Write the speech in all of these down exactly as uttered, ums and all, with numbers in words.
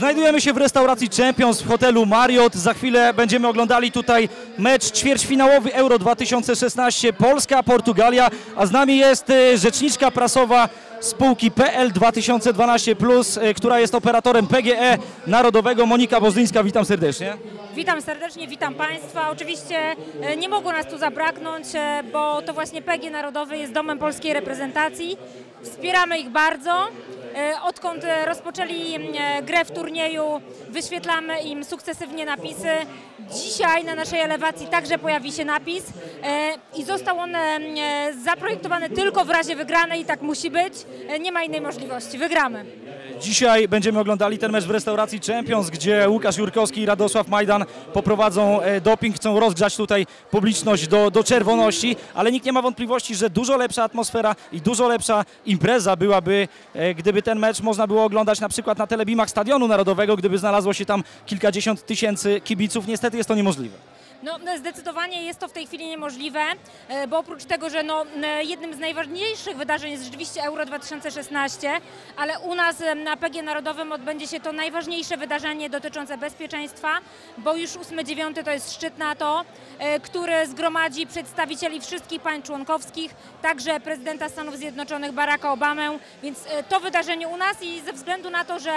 Znajdujemy się w restauracji Champions w hotelu Marriott. Za chwilę będziemy oglądali tutaj mecz ćwierćfinałowy Euro dwa tysiące szesnaście Polska-Portugalia, a z nami jest rzeczniczka prasowa spółki P L dwa tysiące dwanaście plus, która jest operatorem P G E Narodowego, Monika Bożdyńska. Witam serdecznie. Witam serdecznie, witam Państwa. Oczywiście nie mogło nas tu zabraknąć, bo to właśnie P G Narodowy jest domem polskiej reprezentacji. Wspieramy ich bardzo. Odkąd rozpoczęli grę w turnieju, wyświetlamy im sukcesywnie napisy. Dzisiaj na naszej elewacji także pojawi się napis i został on zaprojektowany tylko w razie wygranej i tak musi być. Nie ma innej możliwości. Wygramy. Dzisiaj będziemy oglądali ten mecz w restauracji Champions, gdzie Łukasz Jurkowski i Radosław Majdan poprowadzą doping, chcą rozgrzać tutaj publiczność do, do czerwoności, ale nikt nie ma wątpliwości, że dużo lepsza atmosfera i dużo lepsza impreza byłaby, gdyby ten mecz można było oglądać na przykład na telebimach Stadionu Narodowego, gdyby znalazło się tam kilkadziesiąt tysięcy kibiców. Niestety jest to niemożliwe. No, zdecydowanie jest to w tej chwili niemożliwe, bo oprócz tego, że no, jednym z najważniejszych wydarzeń jest rzeczywiście Euro dwa tysiące szesnaście, ale u nas na P G Narodowym odbędzie się to najważniejsze wydarzenie dotyczące bezpieczeństwa, bo już ósmy dziewiąty to jest szczyt NATO, który zgromadzi przedstawicieli wszystkich państw członkowskich, także prezydenta Stanów Zjednoczonych Baracka Obamę, więc to wydarzenie u nas i ze względu na to, że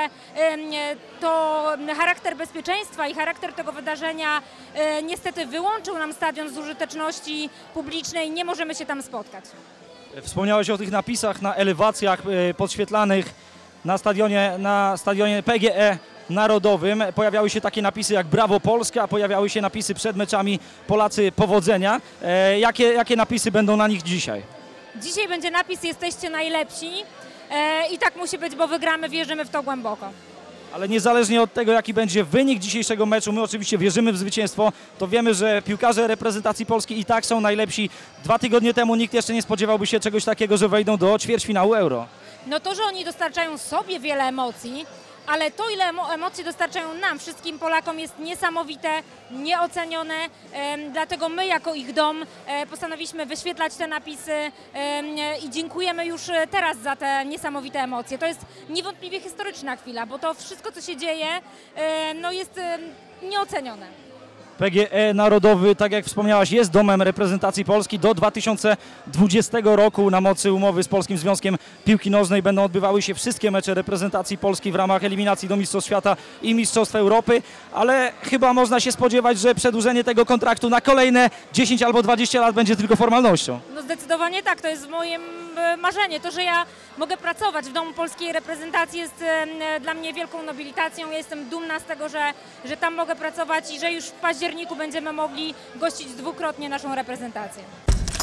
to charakter bezpieczeństwa i charakter tego wydarzenia niestety wyłączył nam stadion z użyteczności publicznej, nie możemy się tam spotkać. Wspomniałeś o tych napisach na elewacjach podświetlanych na stadionie, na stadionie P G E Narodowym. Pojawiały się takie napisy jak Brawo Polska, pojawiały się napisy przed meczami Polacy powodzenia. E, jakie, jakie napisy będą na nich dzisiaj? Dzisiaj będzie napis Jesteście najlepsi e, i tak musi być, bo wygramy, wierzymy w to głęboko. Ale niezależnie od tego, jaki będzie wynik dzisiejszego meczu, my oczywiście wierzymy w zwycięstwo, to wiemy, że piłkarze reprezentacji Polski i tak są najlepsi. Dwa tygodnie temu nikt jeszcze nie spodziewałby się czegoś takiego, że wejdą do ćwierćfinału Euro. No to, że oni dostarczają sobie wiele emocji, ale to, ile emocji dostarczają nam, wszystkim Polakom, jest niesamowite, nieocenione. Dlatego my jako ich dom postanowiliśmy wyświetlać te napisy i dziękujemy już teraz za te niesamowite emocje. To jest niewątpliwie historyczna chwila, bo to wszystko, co się dzieje, no jest nieocenione. P G E Narodowy, tak jak wspomniałaś, jest domem reprezentacji Polski. Do dwa tysiące dwudziestego roku na mocy umowy z Polskim Związkiem Piłki Nożnej będą odbywały się wszystkie mecze reprezentacji Polski w ramach eliminacji do Mistrzostw Świata i Mistrzostw Europy, ale chyba można się spodziewać, że przedłużenie tego kontraktu na kolejne dziesięć albo dwadzieścia lat będzie tylko formalnością. No zdecydowanie tak, to jest moje marzenie. To, że ja mogę pracować w domu polskiej reprezentacji, jest dla mnie wielką nobilitacją. Ja jestem dumna z tego, że, że tam mogę pracować i że już w październiku będziemy mogli gościć dwukrotnie naszą reprezentację.